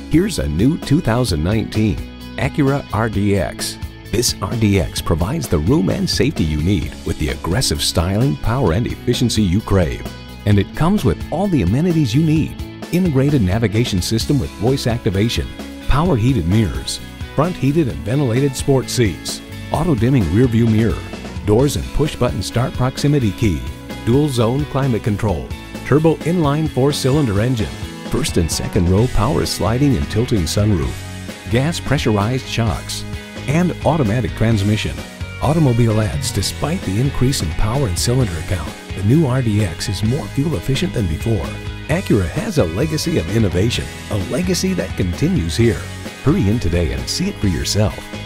Here's a new 2019 Acura RDX. This RDX provides the room and safety you need with the aggressive styling, power, and efficiency you crave. And it comes with all the amenities you need. Integrated navigation system with voice activation, power heated mirrors, front heated and ventilated sport seats, auto dimming rear view mirror, doors and push button start proximity key, dual zone climate control, turbo inline 4-cylinder engine, first and second row power sliding and tilting sunroof, gas pressurized shocks, and automatic transmission. Automobile adds, despite the increase in power and cylinder count, the new RDX is more fuel efficient than before. Acura has a legacy of innovation, a legacy that continues here. Hurry in today and see it for yourself.